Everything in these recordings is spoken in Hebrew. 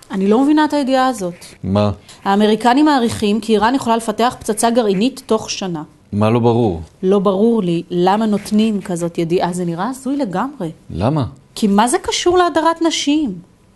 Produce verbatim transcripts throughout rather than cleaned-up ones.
אני לא מבינה את הידיעה הזאת. מה? האמריקנים מעריכים כי איראן יכולה לפתח פצצה גרעינית תוך שנה. מה לא ברור? לא ברור לי למה נותנים כזאת ידיעה, זה נראה הזוי לגמרי. למה? כי מה זה קשור להדרת נשים?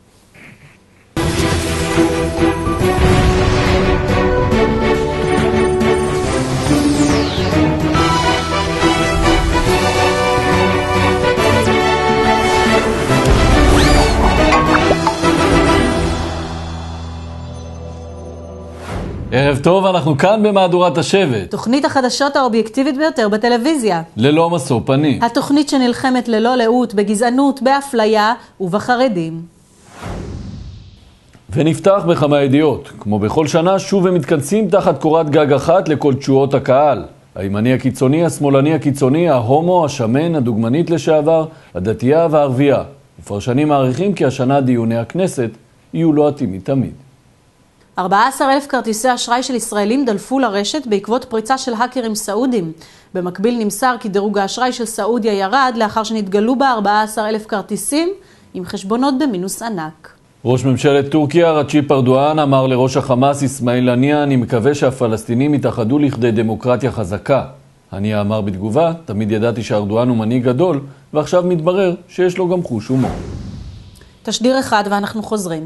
ערב טוב, אנחנו כאן במהדורת השבט. תוכנית החדשות האובייקטיבית ביותר בטלוויזיה. ללא משוא פנים. התוכנית שנלחמת ללא לאות, בגזענות, באפליה ובחרדים. ונפתח בכמה ידיעות. כמו בכל שנה, שוב הם מתכנסים תחת קורת גג אחת לכל תשואות הקהל. הימני הקיצוני, השמאלני הקיצוני, ההומו, השמן, הדוגמנית לשעבר, הדתייה והערבייה. ופרשנים מעריכים כי השנה דיוני הכנסת יהיו לוהטים מתמיד. ארבעה עשר אלף כרטיסי אשראי של ישראלים דלפו לרשת בעקבות פריצה של האקרים סעודים. במקביל נמסר כי דירוג האשראי של סעודיה ירד לאחר שנתגלו בה ארבעה עשר אלף כרטיסים עם חשבונות במינוס ענק. ראש ממשלת טורקיה רג'יפ ארדואן אמר לראש החמאס אסמאעיל הנייה, אני מקווה שהפלסטינים יתאחדו לכדי דמוקרטיה חזקה. הנייה אמר בתגובה, תמיד ידעתי שארדואן הוא מנהיג גדול, ועכשיו מתברר שיש לו גם חוש הומור. תשדיר אחד ואנחנו חוזרים.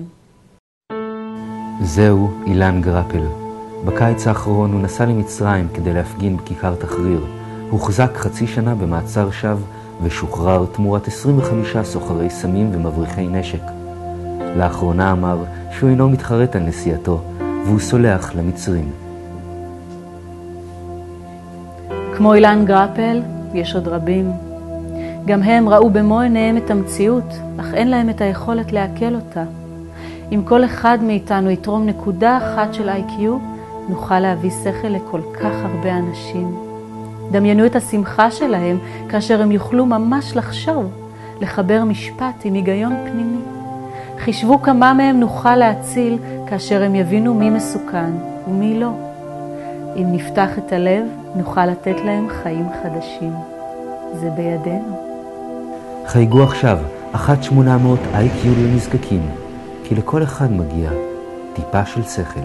זהו אילן גרפל. בקיץ האחרון הוא נסע למצרים כדי להפגין בכיכר תחריר. הוא הוחזק חצי שנה במעצר שווא ושוחרר תמורת עשרים וחמישה סוחרי סמים ומבריחי נשק. לאחרונה אמר שהוא אינו מתחרט על נסיעתו והוא סולח למצרים. כמו אילן גרפל, יש עוד רבים. גם הם ראו במו עיניהם את המציאות, אך אין להם את היכולת לעכל אותה. אם כל אחד מאיתנו יתרום נקודה אחת של איי קיו, נוכל להביא שכל לכל כך הרבה אנשים. דמיינו את השמחה שלהם כאשר הם יוכלו ממש לחשוב, לחבר משפט עם היגיון פנימי. חישבו כמה מהם נוכל להציל כאשר הם יבינו מי מסוכן ומי לא. אם נפתח את הלב, נוכל לתת להם חיים חדשים. זה בידינו. חייגו עכשיו, אחת שמונה מאות איי קיו לנזקקים. כי לכל אחד מגיע טיפה של שכל.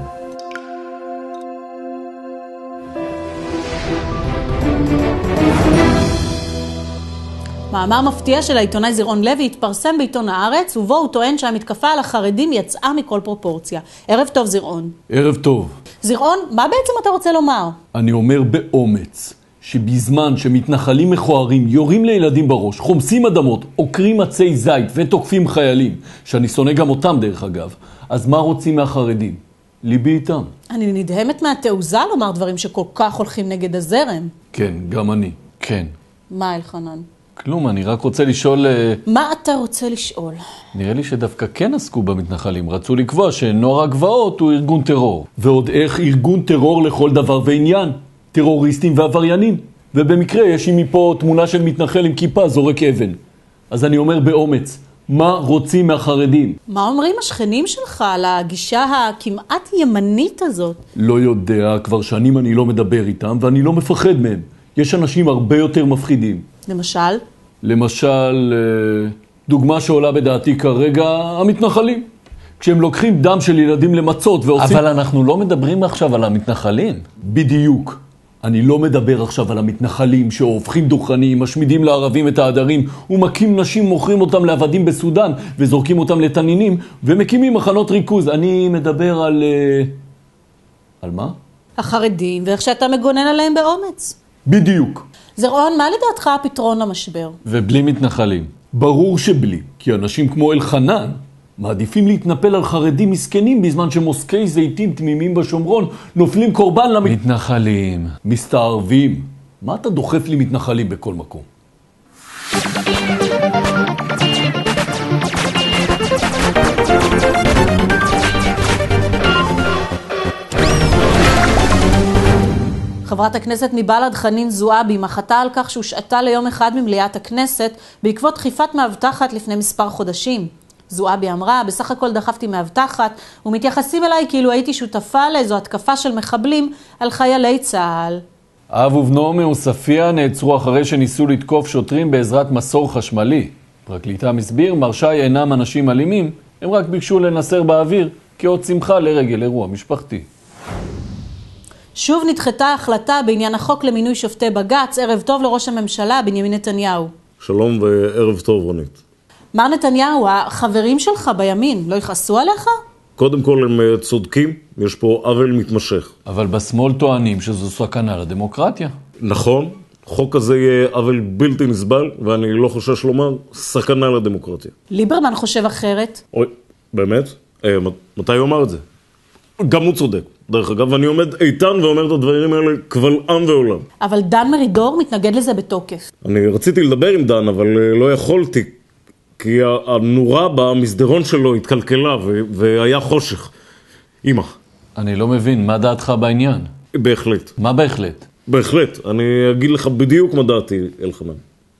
מאמר מפתיע של העיתונאי זירון לוי התפרסם בעיתון הארץ, ובו הוא טוען שהמתקפה על החרדים יצאה מכל פרופורציה. ערב טוב זירון. ערב טוב. זירון, מה בעצם אתה רוצה לומר? אני אומר באומץ שבזמן שמתנחלים מכוערים יורים לילדים בראש, חומסים אדמות, עוקרים עצי זית ותוקפים חיילים, שאני שונא גם אותם דרך אגב, אז מה רוצים מהחרדים? ליבי איתם. אני נדהמת מהתעוזה לומר דברים שכל כך הולכים נגד הזרם. כן, גם אני. כן. מה אלחנן? כלום, אני רק רוצה לשאול... מה אתה רוצה לשאול? נראה לי שדווקא כן עסקו במתנחלים. רצו לקבוע שנוער הגבעות הוא ארגון טרור. ועוד איך ארגון טרור לכל דבר ועניין. טרוריסטים ועבריינים. ובמקרה יש לי מפה תמונה של מתנחל עם כיפה זורק אבן. אז אני אומר באומץ, מה רוצים מהחרדים? מה אומרים השכנים שלך על הגישה הכמעט ימנית הזאת? לא יודע, כבר שנים אני לא מדבר איתם ואני לא מפחד מהם. יש אנשים הרבה יותר מפחידים. למשל? למשל, דוגמה שעולה בדעתי כרגע, המתנחלים. כשהם לוקחים דם של ילדים למצות ועושים... אבל אנחנו לא מדברים עכשיו על המתנחלים. בדיוק. אני לא מדבר עכשיו על המתנחלים שהופכים דוכנים, משמידים לערבים את העדרים ומקים נשים, מוכרים אותם לעבדים בסודן וזורקים אותם לתנינים ומקימים מחנות ריכוז. אני מדבר על... על מה? החרדים, ואיך שאתה מגונן עליהם באומץ. בדיוק. זרעון, מה לדעתך הפתרון למשבר? ובלי מתנחלים. ברור שבלי, כי אנשים כמו אלחנן מעדיפים להתנפל על חרדים מסכנים בזמן שמוסקי זיתים תמימים בשומרון נופלים קורבן למ... מתנחלים, מסתערבים. מה אתה דוחף לי מתנחלים בכל מקום? חברת הכנסת מבל"ד חנין זועבי מחתה על כך שהושעתה ליום אחד ממליאת הכנסת בעקבות דחיפת מאבטחת לפני מספר חודשים. זועבי אמרה, בסך הכל דחפתי מאבטחת ומתייחסים אליי כאילו הייתי שותפה לאיזו התקפה של מחבלים על חיילי צה"ל. אב ובנו מעוספיה נעצרו אחרי שניסו לתקוף שוטרים בעזרת מסור חשמלי. פרקליטה מסביר, מר שי אינם אנשים אלימים, הם רק ביקשו לנסר באוויר כאות שמחה לרגל אירוע משפחתי. שוב נדחתה ההחלטה בעניין החוק למינוי שופטי בג"ץ. ערב טוב לראש הממשלה בנימין נתניהו. שלום וערב טוב רונית. מר נתניהו, החברים שלך בימין לא יכעסו עליך? קודם כל הם צודקים, יש פה עוול מתמשך. אבל בשמאל טוענים שזו סכנה לדמוקרטיה. נכון, חוק הזה יהיה עוול בלתי נסבל, ואני לא חושש לומר, סכנה לדמוקרטיה. ליברמן חושב אחרת. אוי, באמת? אה, מתי הוא אמר את זה? גם הוא צודק. דרך אגב, אני עומד איתן ואומר את הדברים האלה קבל עם ועולם. אבל דן מרידור מתנגד לזה בתוקף. אני רציתי לדבר עם דן, אבל לא יכולתי, כי הנורה במסדרון שלו התקלקלה והיה חושך. אמא. אני לא מבין, מה דעתך בעניין? בהחלט. מה בהחלט? בהחלט. אני אגיד לך בדיוק מה דעתי, אלחנן.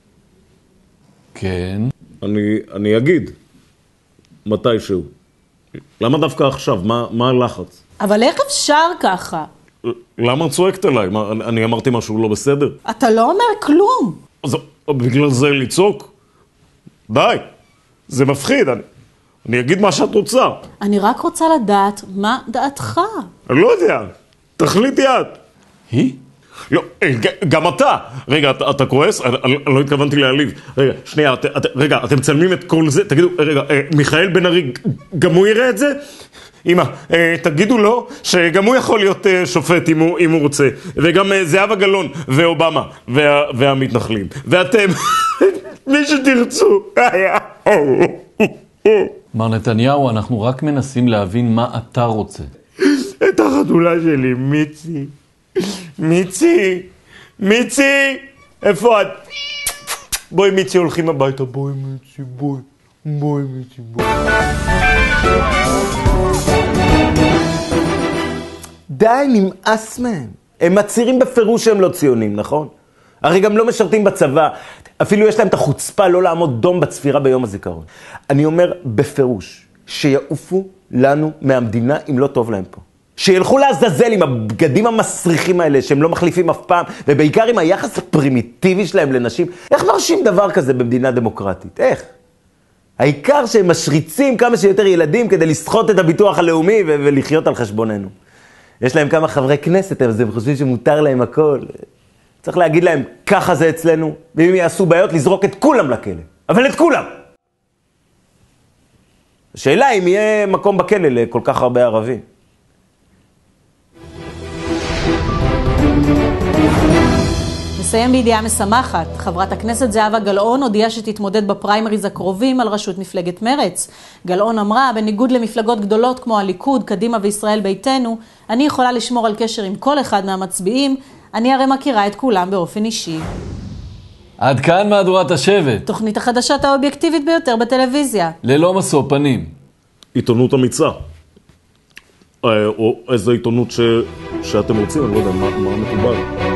כן. אני, אני אגיד מתישהו. למה דווקא עכשיו? מה, מה הלחץ? אבל איך אפשר ככה? למה צועקת עליי? מה, אני, אני אמרתי משהו לא בסדר? אתה לא אומר כלום. אז בגלל זה לצעוק? די. זה מפחיד. אני, אני אגיד מה שאת רוצה. אני רק רוצה לדעת מה דעתך. אני לא יודע. תחליטי את. היא? לא, גם אתה. רגע, אתה, אתה כועס? אני, אני לא התכוונתי להעליב. רגע, שנייה, את, את, רגע, אתם מצלמים את כל זה? תגידו, רגע, מיכאל בן ארי, גם הוא יראה את זה? אמא, תגידו לו שגם הוא יכול להיות שופט אם הוא, אם הוא רוצה. וגם זהבה גלאון ואובמה וה, והמתנחלים. ואתם, מי שתרצו. מר נתניהו, אנחנו רק מנסים להבין מה אתה רוצה. את החתולה שלי, מיצי. מיצי, מיצי, איפה את? בואי מיצי, הולכים הביתה. בואי מיצי, בואי, בואי מיצי, בואי. די, נמאס מהם. הם מצהירים בפירוש שהם לא ציונים, נכון? הרי גם לא משרתים בצבא. אפילו יש להם את החוצפה לא לעמוד דום בצפירה ביום הזיכרון. אני אומר בפירוש, שיעופו לנו מהמדינה אם לא טוב להם פה. שילכו לעזאזל עם הבגדים המסריחים האלה שהם לא מחליפים אף פעם, ובעיקר עם היחס הפרימיטיבי שלהם לנשים. איך מרשים דבר כזה במדינה דמוקרטית? איך? העיקר שהם משריצים כמה שיותר ילדים כדי לסחוט את הביטוח הלאומי ו- ולחיות על חשבוננו. יש להם כמה חברי כנסת, אז הם חושבים שמותר להם הכל. צריך להגיד להם, ככה זה אצלנו, ואם יעשו בעיות, לזרוק את כולם לכלא. אבל את כולם! השאלה אם יהיה מקום בכלא לכל כך הרבה ערבים. נסיים בידיעה משמחת. חברת הכנסת זהבה גלאון הודיעה שתתמודד בפריימריז הקרובים על ראשות מפלגת מרץ. גלאון אמרה, בניגוד למפלגות גדולות כמו הליכוד, קדימה וישראל ביתנו, אני יכולה לשמור על קשר עם כל אחד מהמצביעים, אני הרי מכירה את כולם באופן אישי. עד כאן מהדורת השבט. תוכנית החדשות האובייקטיבית ביותר בטלוויזיה. ללא משוא פנים. עיתונות אמיצה. או איזו עיתונות ש... שאתם רוצים, אני לא יודע, מה, מה מקובל.